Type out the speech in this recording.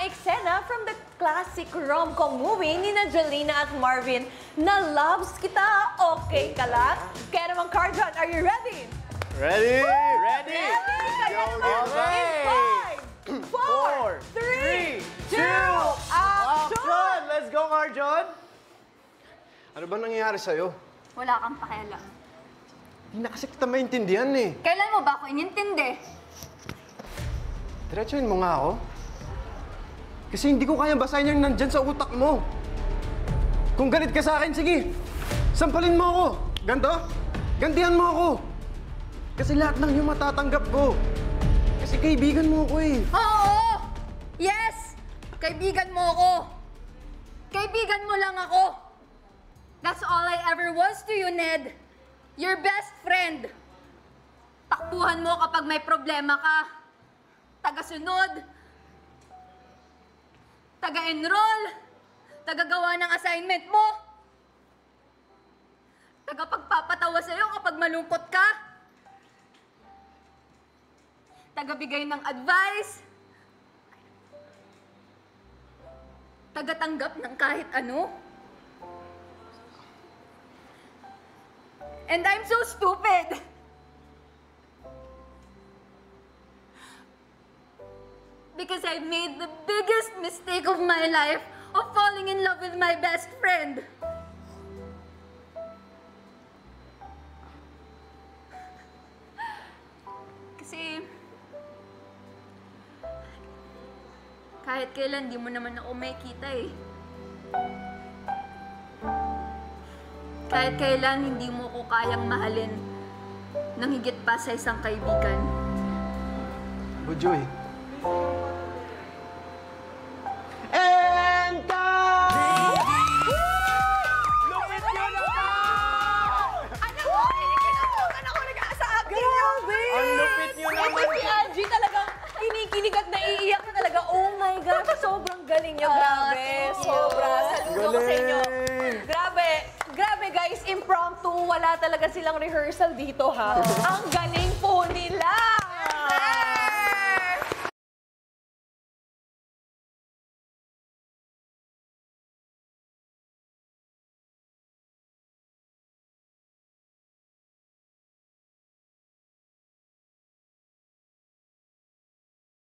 eksena from the classic rom-com movie ni na Jolina at Marvin na Loves Kita, Okay ka lang? Kaya naman, Arjon, are you ready? Ready? Ready! Kaya naman, in 5, 4, 3, 2, action! Let's go, Arjon! Ano ba nangyayari sa'yo? Wala kang pakialam. Hindi na kasi kita maintindihan eh. Kailan mo ba ako inintindi? Diretsuhin mo nga ako. Kasi hindi ko kaya basahin yung nandyan sa utak mo. Kung galit ka sa akin, sige. Sampalin mo ako. Ganto? Gantihan mo ako. Kasi lahat ng yung matatanggap ko. Kasi kaibigan mo ako eh. Oo! Yes! Kaibigan mo ako. Kaibigan mo lang ako. That's all I ever was to you, Ned. Your best friend. Takbuhan mo kapag may problema ka. Tagasunod. Taga-enroll. Tagagawa ng assignment mo. Tagapagpapatawa sa'yo kapag malungkot ka. Tagabigay ng advice. Tagatanggap ng kahit ano. And I'm so stupid. Because I made the biggest mistake of my life of falling in love with my best friend. Kasi kahit kailan di mo naman ako makikita eh. Kahit kailan hindi mo ko kayang mahalin nang higit pa sa isang kaibigan. Bujoy. And cut! Lupit yun naman! Ano mo? Kinikinubukan ako sa akin. Grabe! Ang lupit yun naman! Ito si Angie talagang kinikilig at naiiyak na talaga. Oh my gosh, sobrang galing niya. Grabe. Sobra. Saludo ko sa inyo. Grabe. Grabe guys, impromptu. Wala talaga silang rehearsal dito ha. Ang galing po nila.